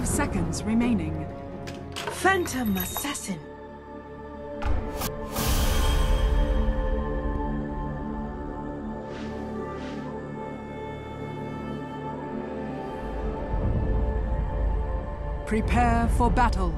5 seconds remaining. Phantom Assassin. Prepare for battle.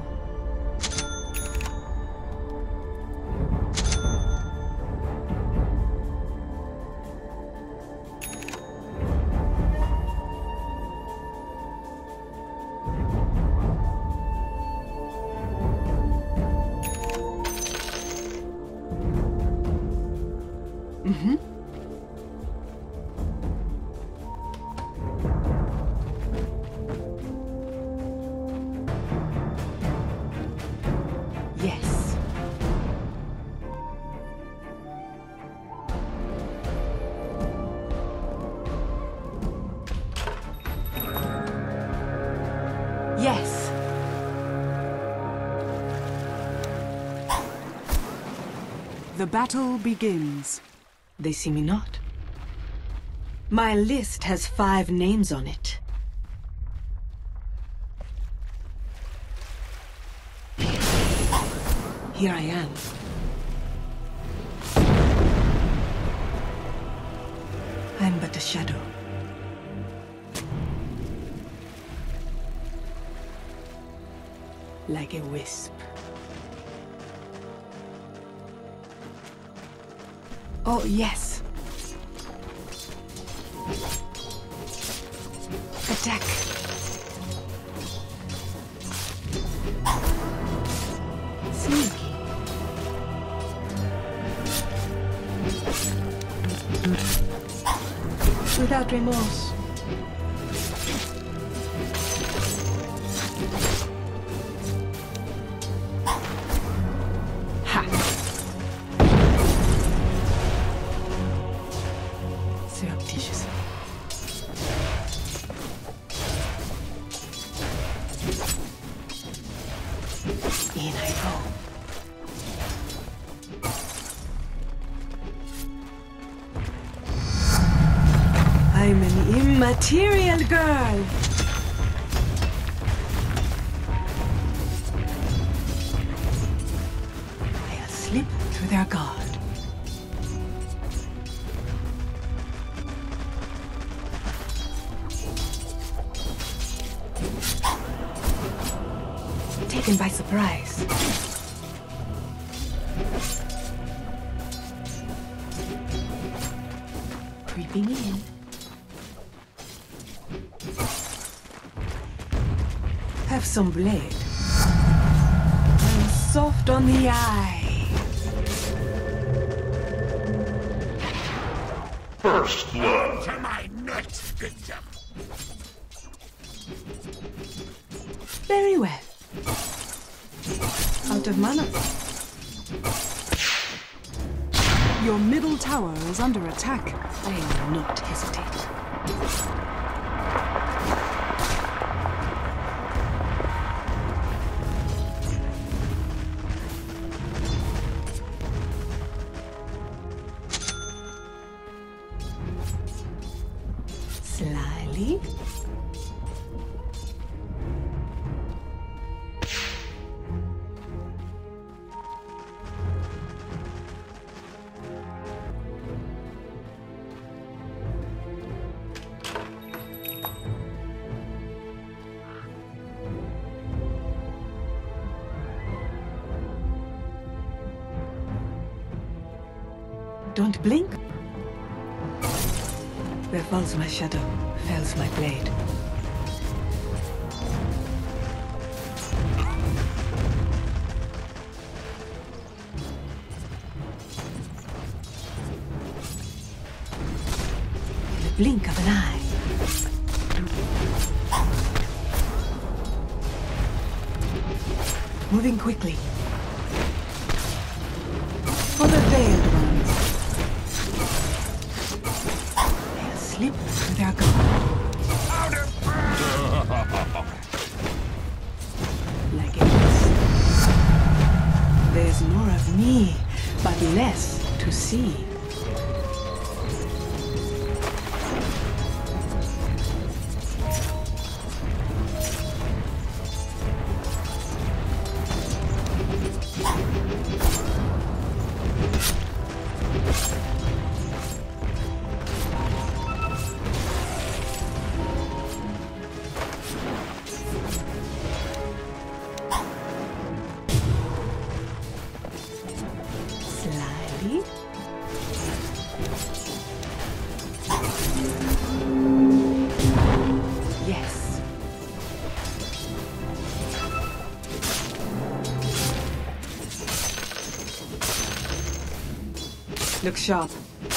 Yes. Yes. The battle begins. They see me not. My list has 5 names on it. Here I am. I'm but a shadow. Like a wisp. Oh, yes. Attack. Sneaky. Without remorse. Ha! Surreptitiously. In I go. I'm an immaterial girl. I'll slip through their guard. Taken by surprise. Creeping in. Have some blade. I'm soft on the eye. First blood. To my next victim. Very well. Out of mana. Your middle tower is under attack. I will not hesitate. Slyly. Don't blink. Where falls my shadow, fells my blade. In the blink of an eye. Moving quickly. For the veiled ones. They'll slip through their guard. Like it is. There's more of me, but less to see. Ready? Yes. Look sharp.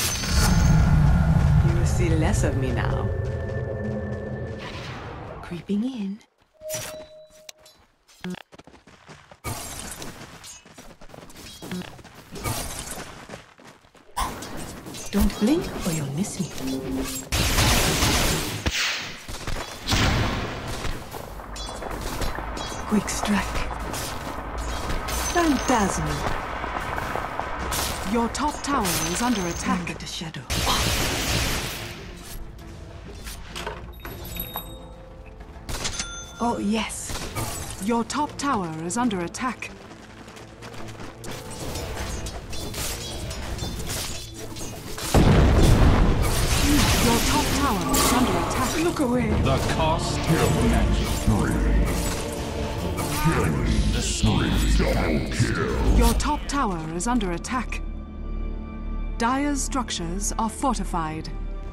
You will see less of me now. Creeping in. Don't blink or you'll miss me. Quick strike. Phantasm. Your top tower is under attack. Under the shadow. Oh, yes. Your top tower is under attack. Your top tower is under attack. Look away. The cost of magic. Double kill. Your top tower is under attack. Dire's structures are fortified.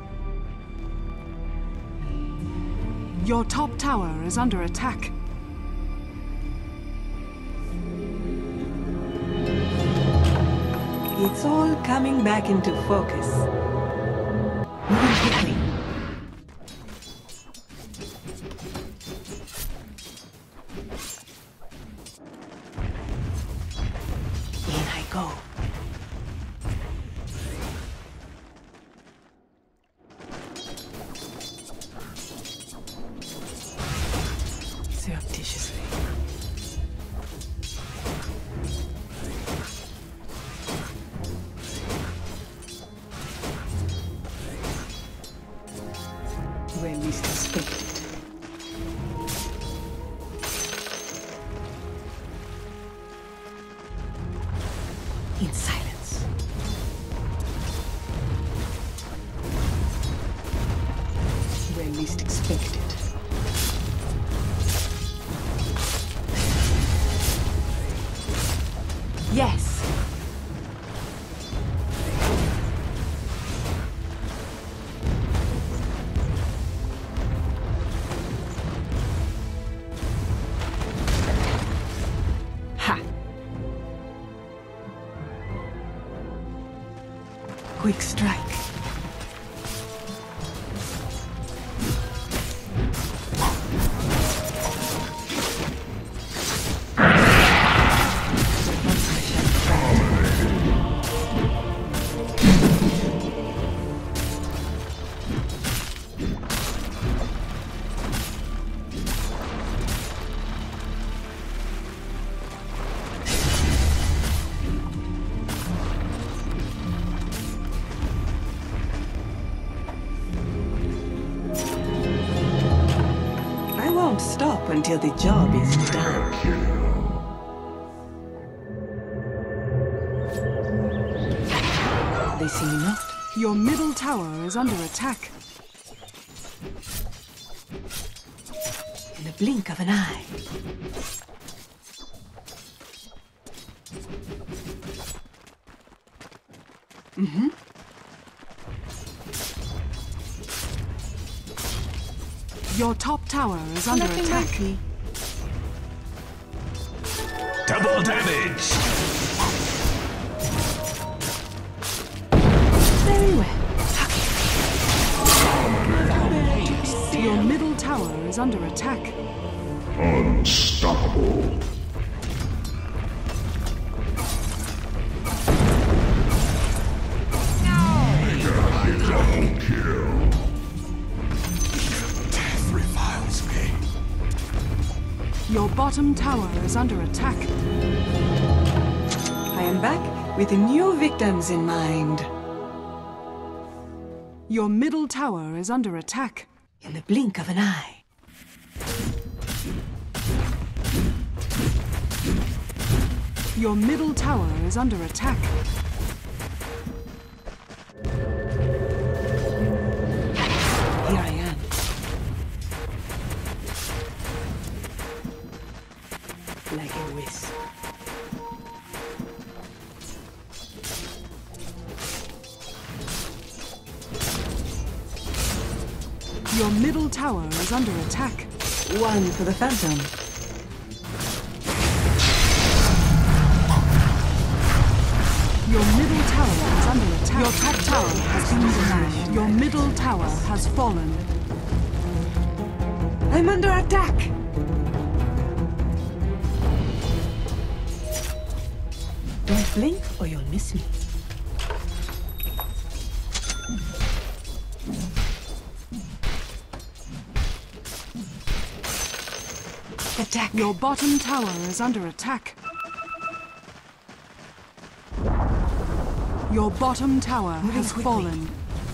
Your top tower is under attack. It's all coming back into focus. Moving quickly. In I go. Surreptitiously. Where least expected. In silence. Where least expected. Yes. Ha. Quick strike. I won't stop until the job is done. They see me not. Your middle tower is under attack. In the blink of an eye. Your top tower is under Nothing attack. like me. Double damage! Very well. Your middle tower is under attack. Unstoppable. Double kill. Death reviles me. Your bottom tower is under attack. I am back with new victims in mind. Your middle tower is under attack. In the blink of an eye. Your middle tower is under attack. Here I am. Like a wisp. Your middle tower is under attack. One for the Phantom. Your middle tower is under attack. Your top tower has been denied. Your middle tower has fallen. I'm under attack! Don't blink or you'll miss me. Attack! Your bottom tower is under attack. Your bottom tower has quickly. fallen.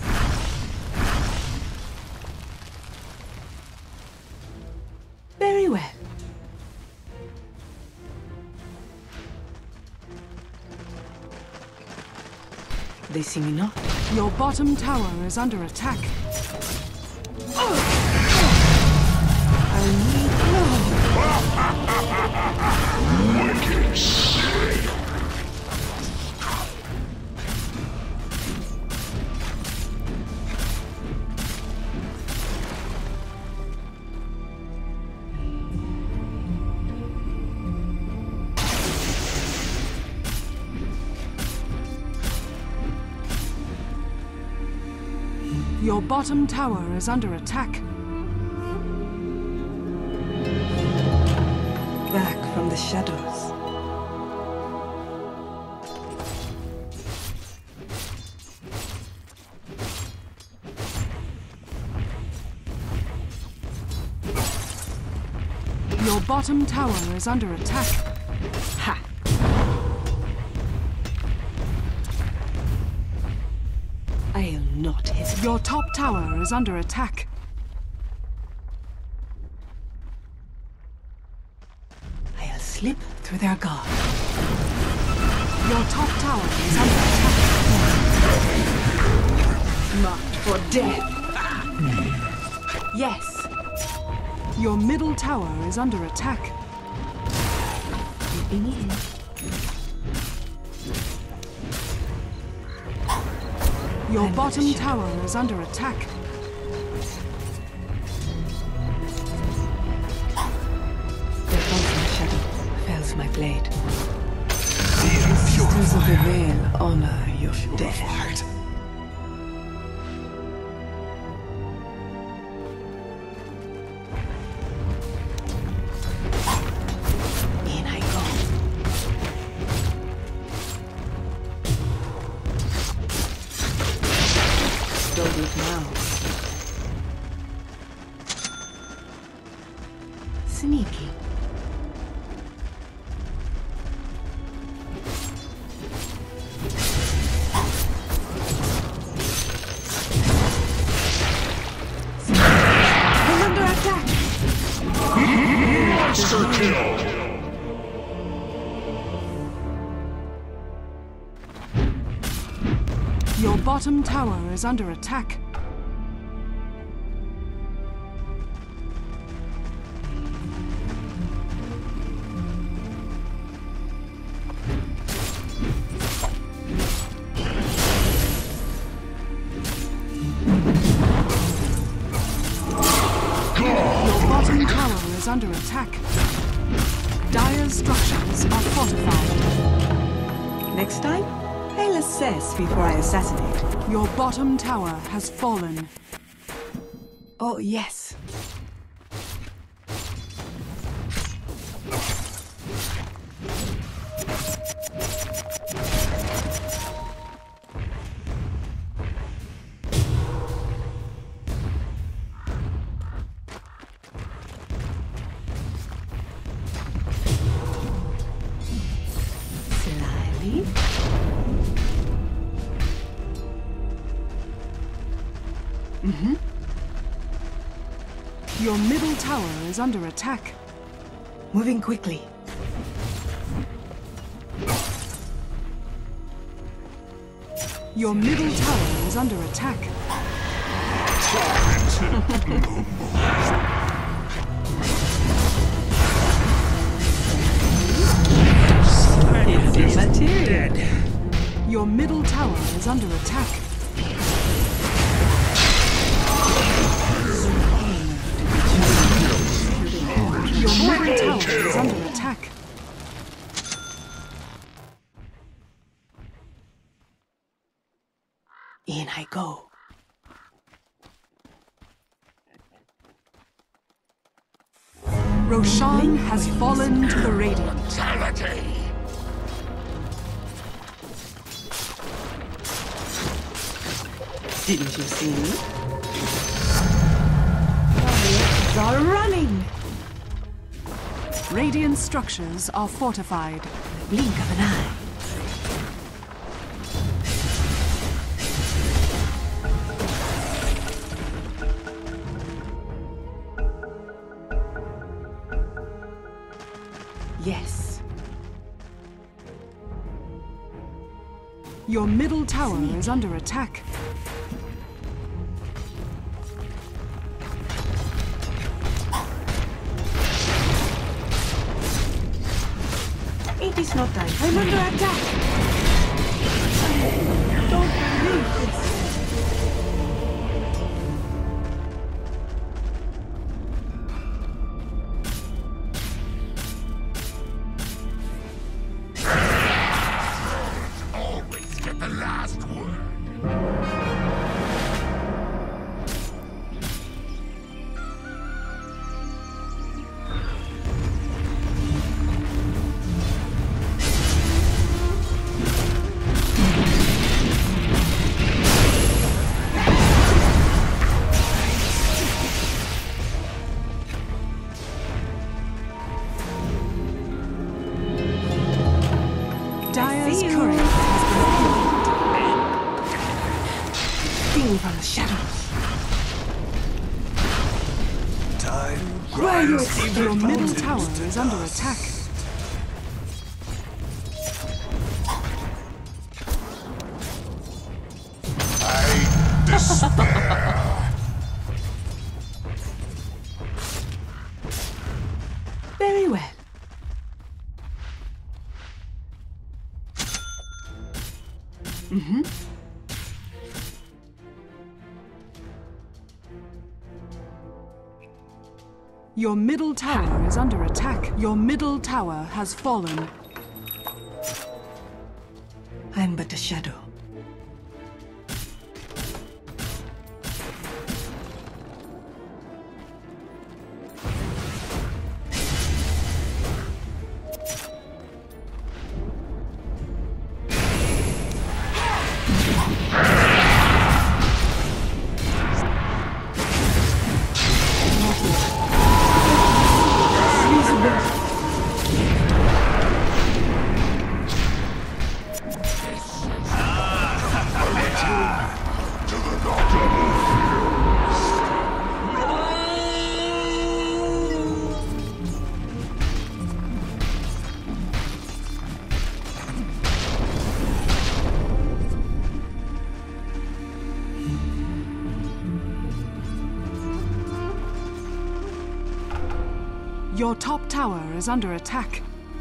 Very well. They see me not. Your bottom tower is under attack. I need Wicked sick. Your bottom tower is under attack. back from the shadows. Your bottom tower is under attack. Ha! I'll not hesitate. Your top tower is under attack. I'll slip through their guard. Your top tower is under attack. Marked for death. Yes. Your middle tower is under attack. Creeping in. Your I'm bottom sure. tower is under attack. There falls my shadow, fells my blade. Being Sisters of the purified. Veil honor your death. Purified. In I go. Don't look now. Sneaky. I'm under attack. Monster kill! Your bottom tower is under attack. Your bottom tower is under attack. Dire's structures are fortified. Next time, I'll assess before I assassinate. Your bottom tower has fallen. Oh, yes. Slyly. Your middle tower is under attack. Moving quickly. Your middle tower is under attack. It's immaterial. Your middle tower is under attack. is under attack. In I go. Roshan has fallen to the Radiant. Brutality. Didn't you see me? Warriors are running! Radiant structures are fortified. Blink of an eye. Yes. Your middle tower is under attack. It is not time. I'm under attack. I don't believe this. Always get the last word. Dire's courier has Sting from the shadows. Time Where are you grinds been even Your middle mountains tower to is under dust. attack. I despair. Very well. Your middle tower is under attack. Your middle tower has fallen. I'm but a shadow. Your top tower is under attack.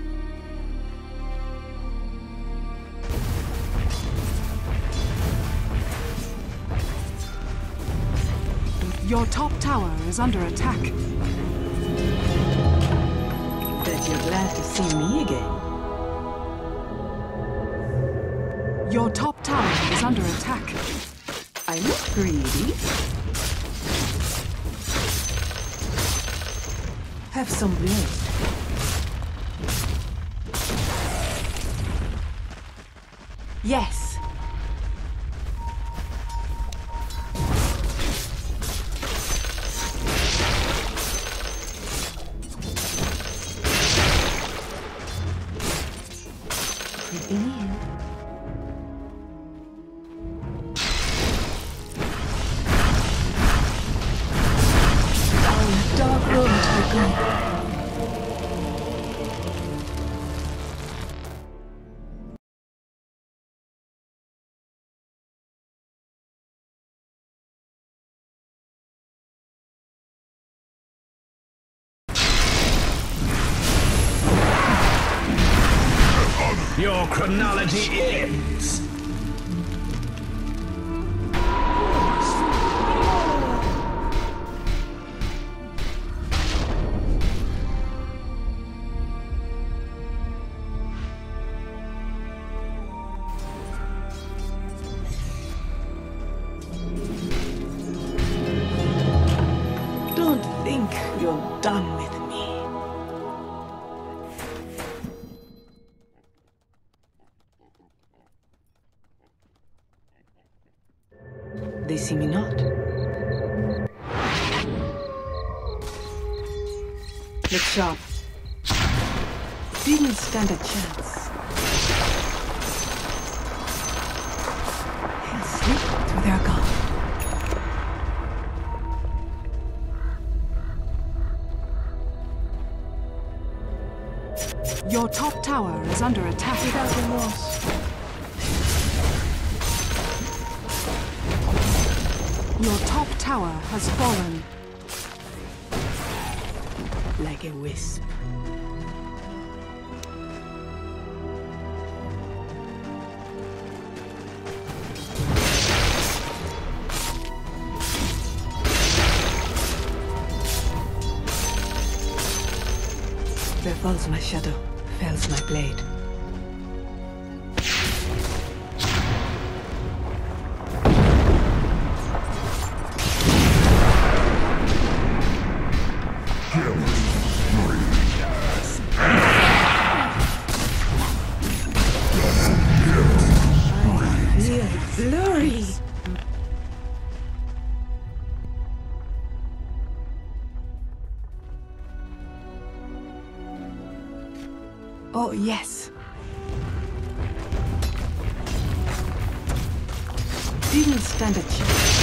Your top tower is under attack. Bet you're glad to see me again. Your top tower is under attack. I'm not greedy. Have some blood. Yes. Creeping in. Oh, dark road to go. Your chronology ends. They see me not. Look sharp. Didn't stand a chance. They'll slip through their guard. Your top tower is under attack. Without remorse. Your top tower has fallen. Like a wisp. Where falls my shadow, fells my blade. Blurry! Oh, yes. Didn't stand a chance.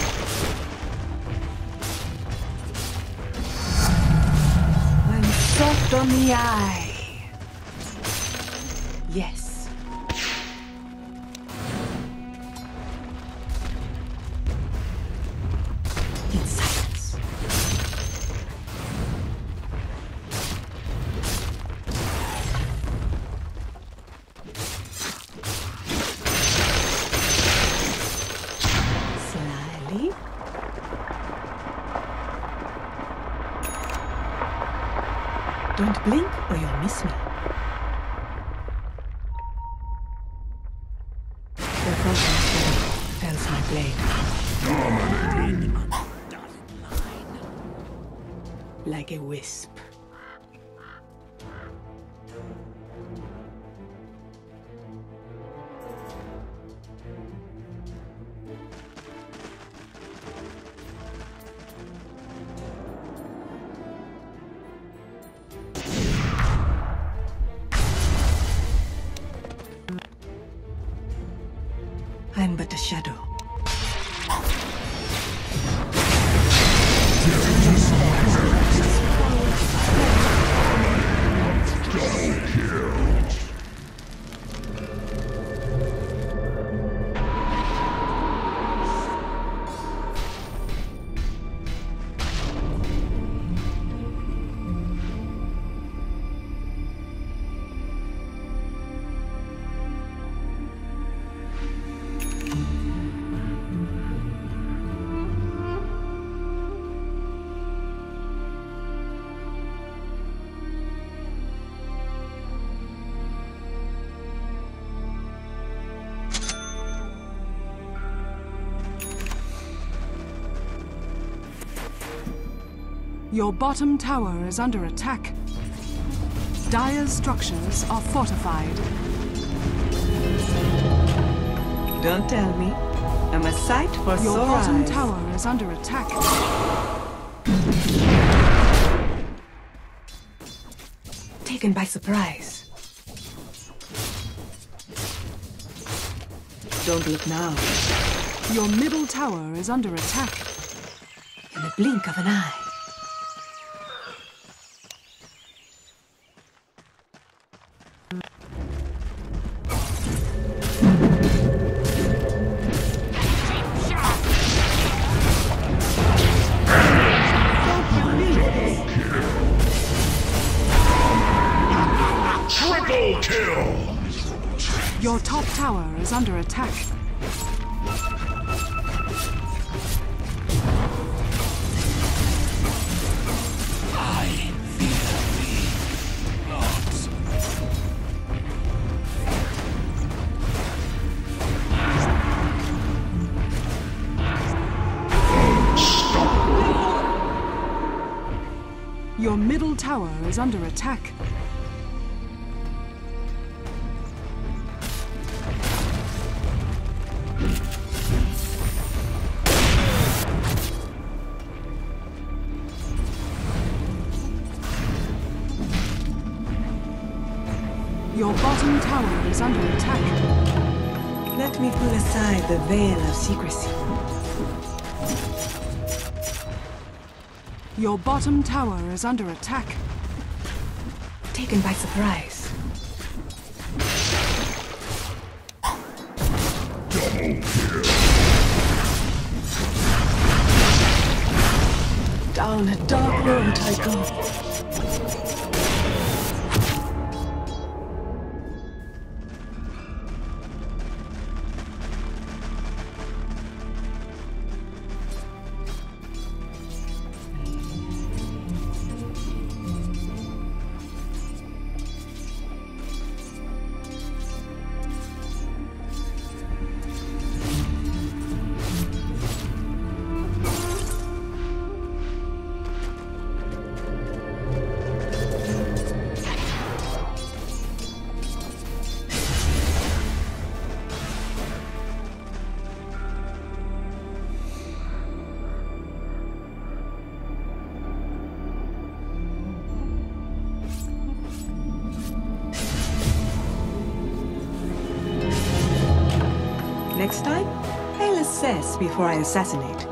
I'm soft on the eye. Yes. In silence. Slyly. Don't blink or you'll miss me. There falls my shadow, fells my blade. Dominating. Like a wisp. I'm but a shadow. Your bottom tower is under attack. Dire's structures are fortified. Don't tell me. I'm a sight for Your sore bottom eyes. tower is under attack. Taken by surprise. Don't look now. Your middle tower is under attack. In the blink of an eye. Triple kill! Your top tower is under attack. I fear thee not. Your middle tower is under attack. is under attack. Let me pull aside the veil of secrecy. Your bottom tower is under attack. Taken by surprise. Down a dark road I go. Next time, I'll assess before I assassinate.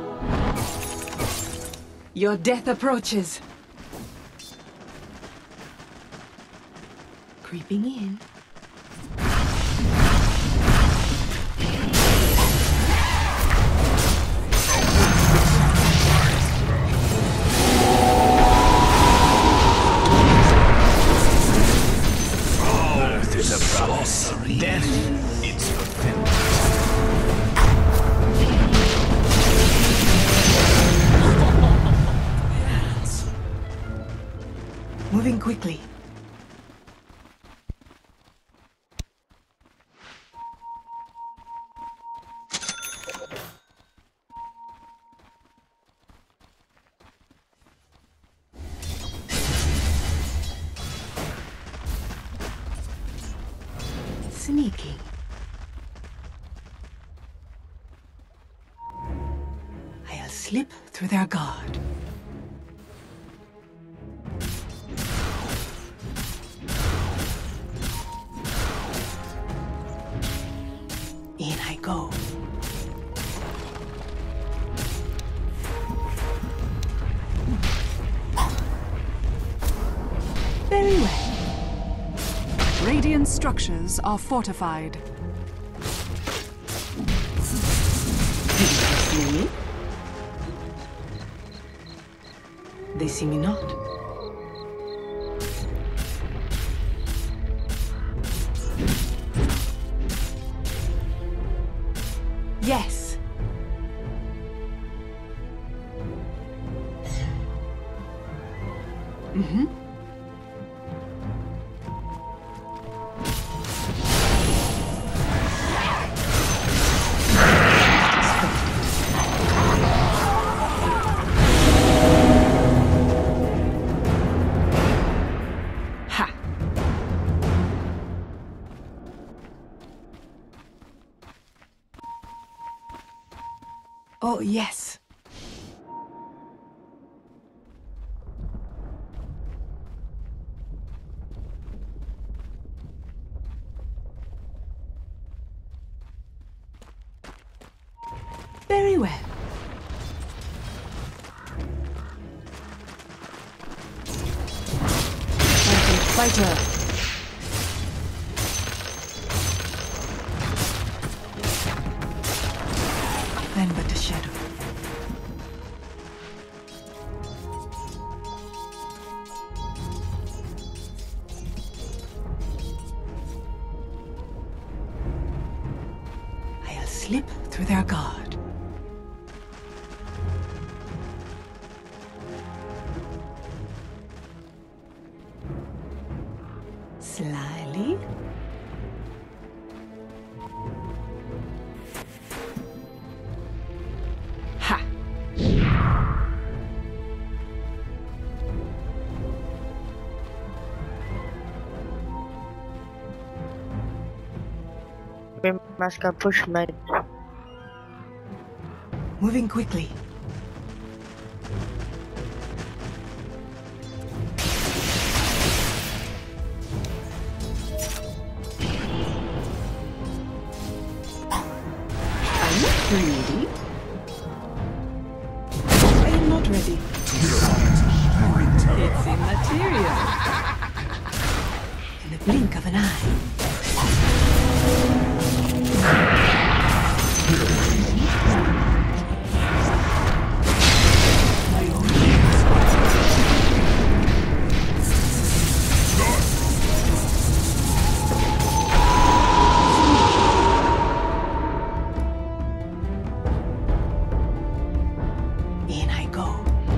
Your death approaches. Creeping in. Earth is a promise. Death, its fulfillment. Moving quickly. Sneaking. I'll slip through their guard. In I go. Very well. Radiant structures are fortified. Did you see me? They see me not. Yes. Mm-hmm. Ha. Oh, yes. Very well. Fighter. I'm but a shadow. I'll slip through their guard. Slyly. Ha! We must go push mid. Moving quickly. Greedy? I am not ready. It's immaterial. In the blink of an eye. In I go.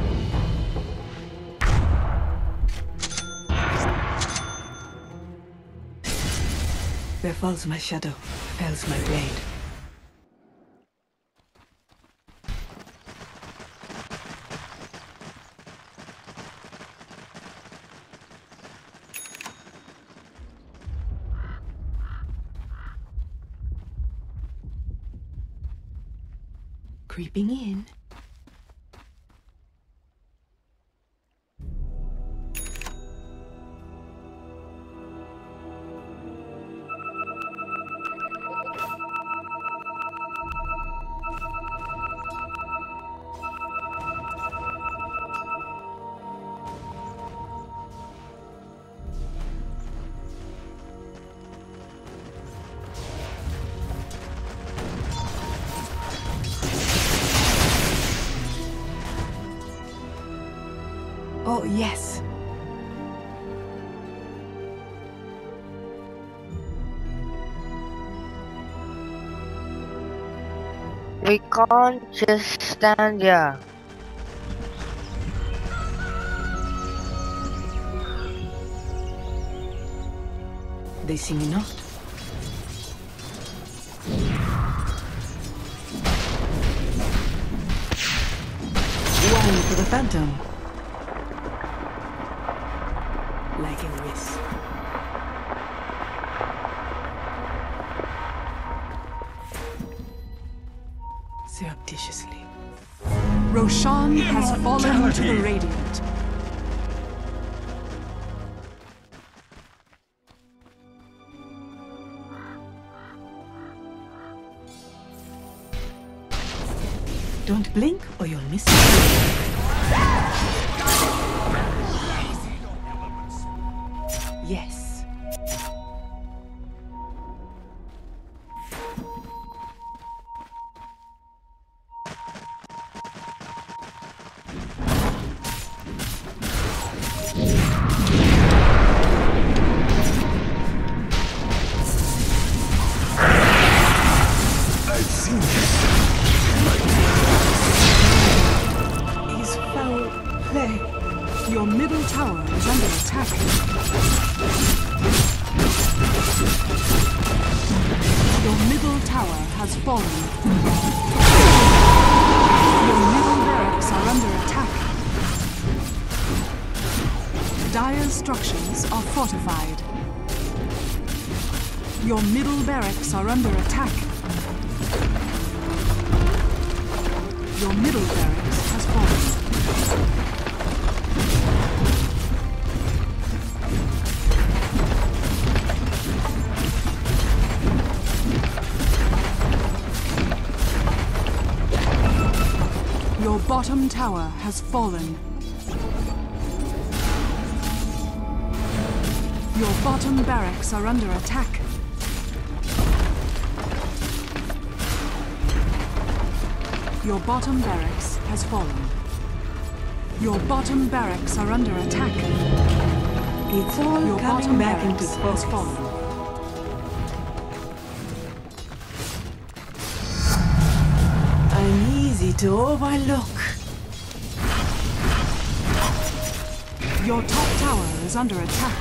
Where falls my shadow, fells my blade. Creeping in. Oh, yes. We can't just stand here. They see me not. One for the phantom. Like a wisp. Surreptitiously. Roshan has fallen to the Radiant. Don't blink or you'll miss it. Yes. I've seen this. Is foul play. Your middle tower is under attack. Your middle tower has fallen. Your middle barracks are under attack. Dire's structures are fortified. Your middle barracks are under attack. Your middle barracks has fallen. Your bottom tower has fallen. Your bottom barracks are under attack. Your bottom barracks has fallen. Your bottom barracks are under attack. It's all Your coming bottom back barracks into has focus. fallen. I'm easy to overlook. Your top tower is under attack.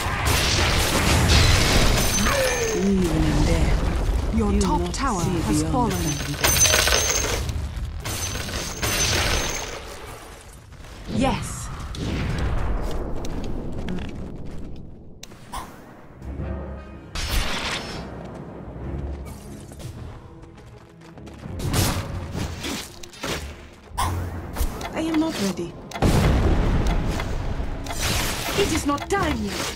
Even in death, Your you top not tower see has beyond fallen. the phantom death. Yes. I am not ready. It is not time yet.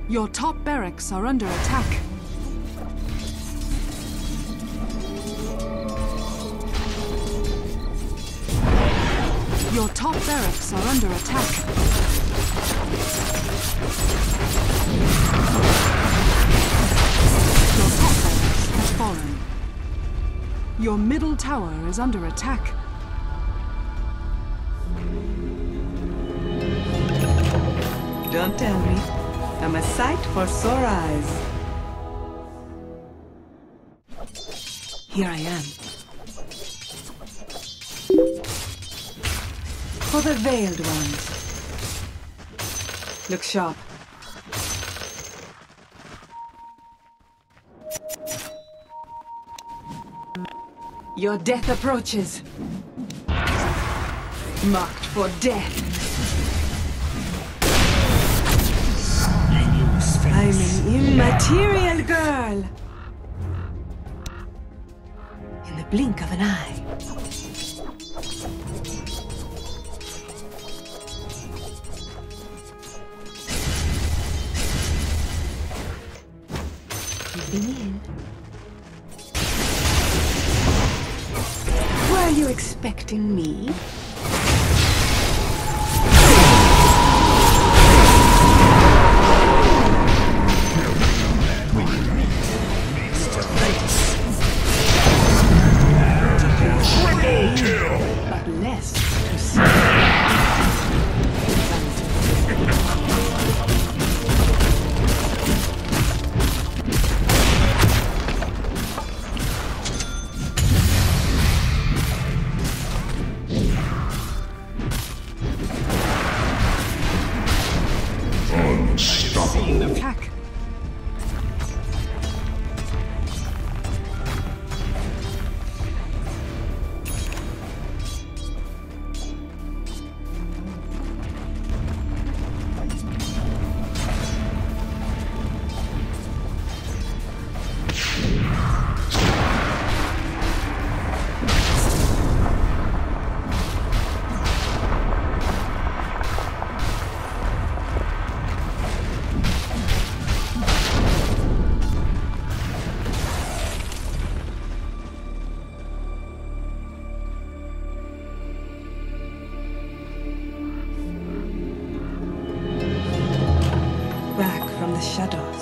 Your top barracks are under attack. Your top barracks are under attack. Your top barracks has fallen. Your middle tower is under attack. Don't tell me. I'm a sight for sore eyes. Here I am. For the veiled ones. Look sharp. Your death approaches. Marked for death. I'm an immaterial girl. In the blink of an eye. Creeping in. Were you expecting me? But less to see. Attack. Back from the shadows.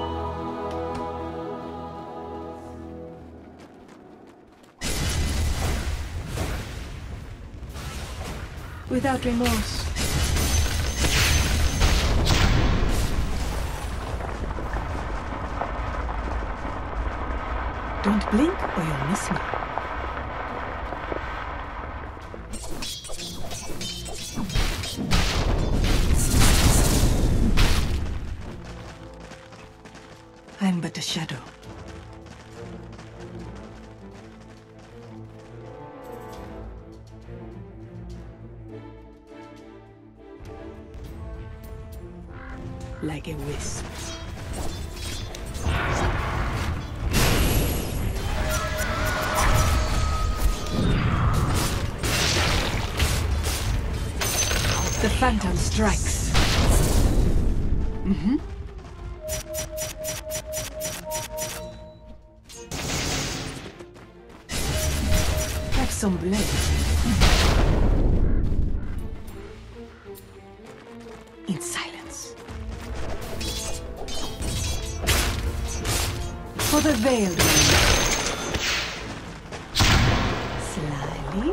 Without remorse. Don't blink or you'll miss me. I'm but a shadow. Like a wisp. The phantom strikes. Have some blade. In silence. For the veiled one. Slyly.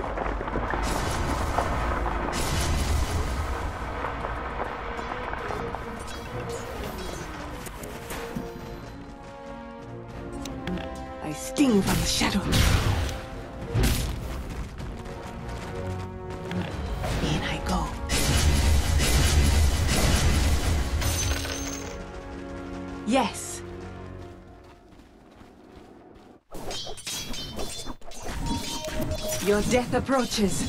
I sting from the shadow. In I go. Yes. Your death approaches.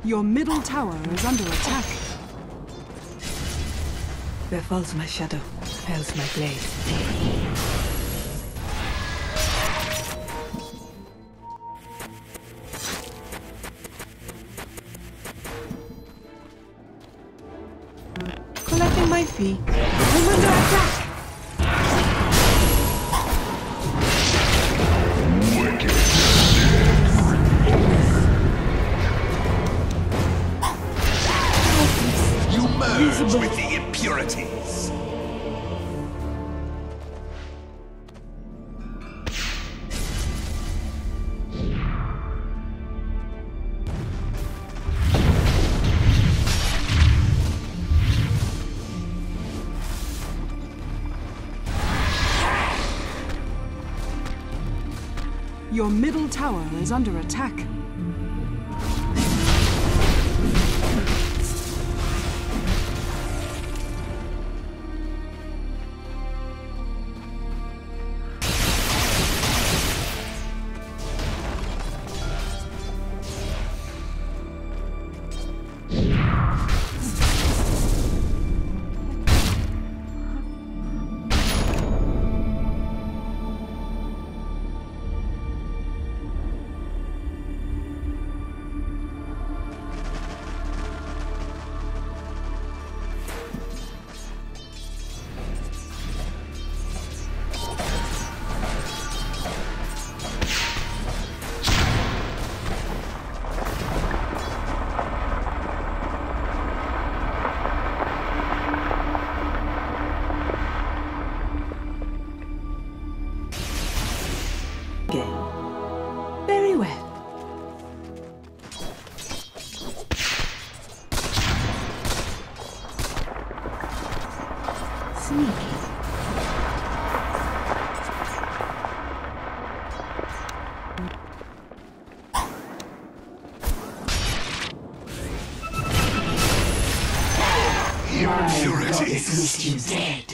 Your middle tower is under attack. Where falls my shadow, fails my blade. Collecting my fee. I'm under attack! You merge with the impurities. Your middle tower is under attack. Very well. Sneaky. Impurities. Dead.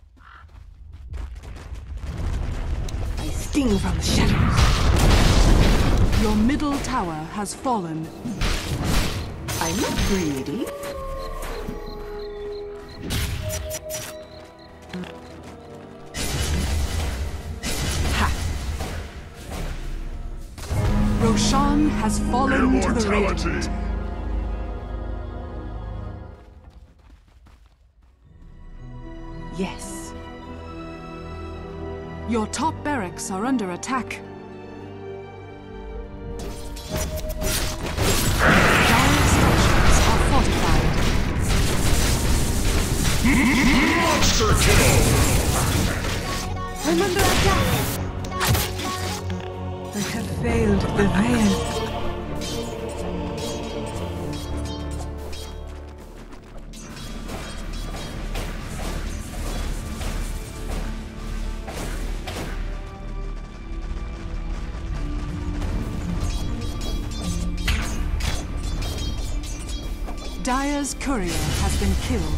I sting from the shadows. Your middle tower has fallen. I'm not greedy. Ha! Roshan has fallen to the Immortality. radiant. Yes. Your top barracks are under attack. Dire structures are fortified. Monster kill. I'm under attack. I have failed the Veil. Dire's courier has been killed.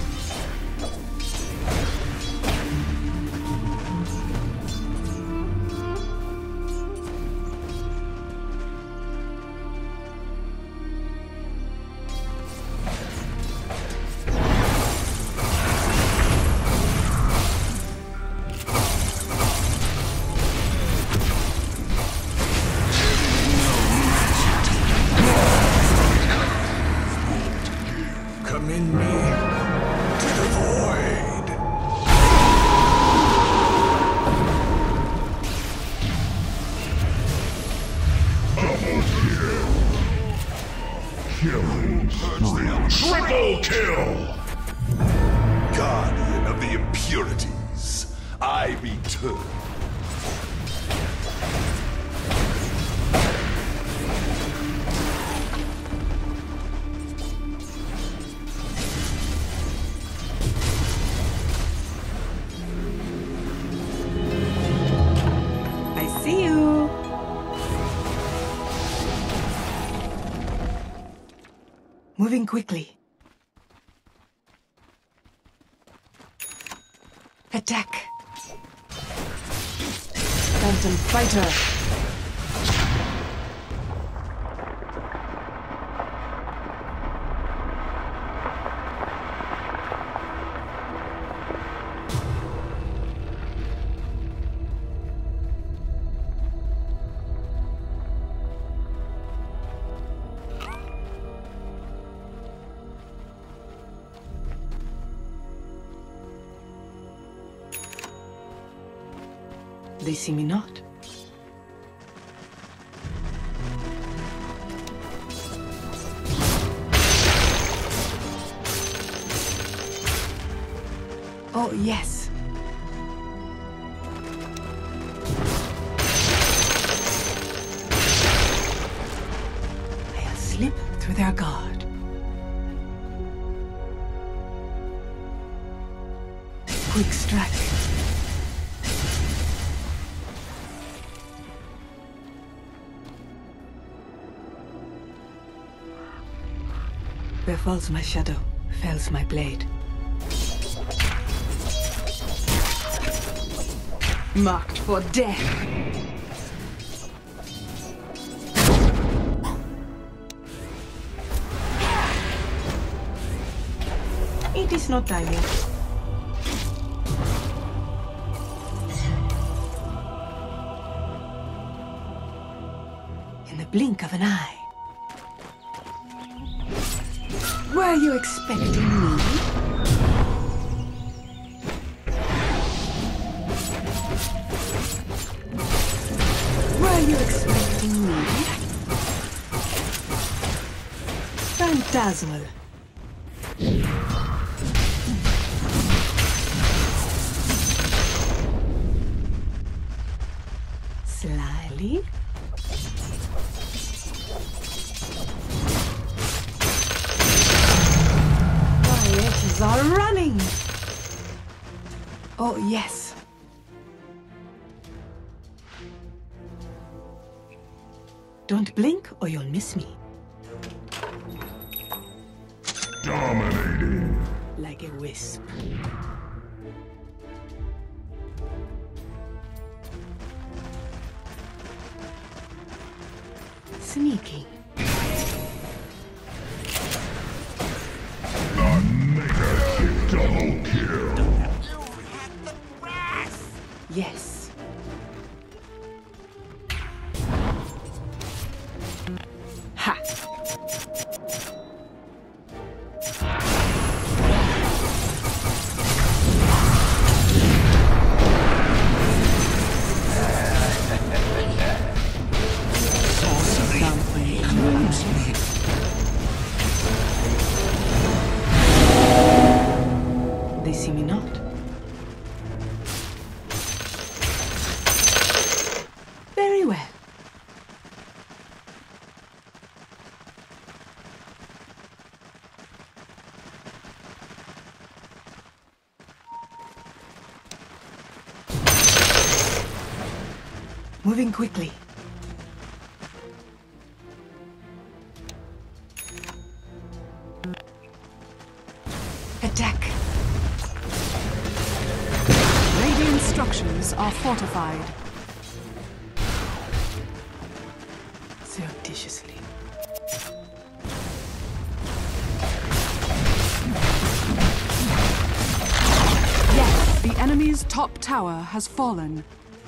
Commend me to the void. Triple kill. Guardian of the impurities, I return. I see you. Moving quickly. Attack. Phantom Fighter. They see me not. Oh, yes. I'll slip through their guard. Quick strike. Where falls my shadow, fells my blade. Marked for death. It is not time yet. In the blink of an eye. Were you expecting me? Were you expecting me? Phantasmal. Slyly. Rioters are running. Oh, yes. Don't blink or you'll miss me. Dominating. Like a wisp. Sneaking. A mega double kill. Yes. Ha! Something claims me. They see me not. Very well. Moving quickly. Attack. Radiant structures are fortified. Surreptitiously. Yes, the enemy's top tower has fallen.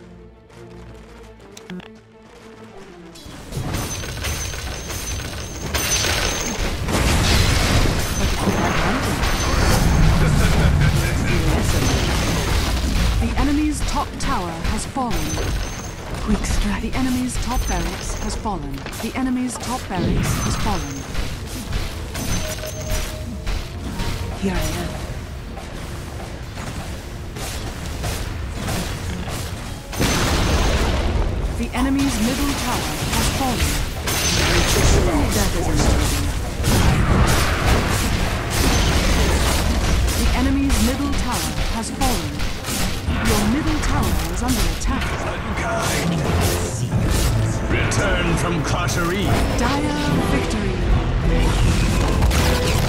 The enemy's top tower has fallen. Quick strike. The enemy's top barracks has fallen. The enemy's top barracks has fallen. Here I am. The enemy's middle tower has fallen. That is amazing. The enemy's middle tower has fallen. Your middle tower is under attack. Return from Carterie. Dire victory.